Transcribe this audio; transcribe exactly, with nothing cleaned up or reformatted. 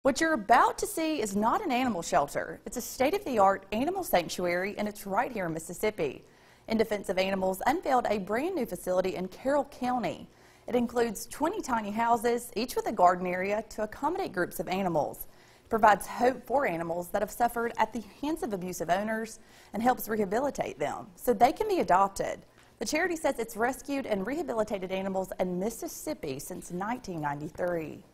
What you're about to see is not an animal shelter. It's a state-of-the-art animal sanctuary, and it's right here in Mississippi. In Defense of Animals unveiled a brand new facility in Carroll County. It includes twenty tiny houses, each with a garden area to accommodate groups of animals. It provides hope for animals that have suffered at the hands of abusive owners and helps rehabilitate them so they can be adopted. The charity says it's rescued and rehabilitated animals in Mississippi since nineteen ninety-three.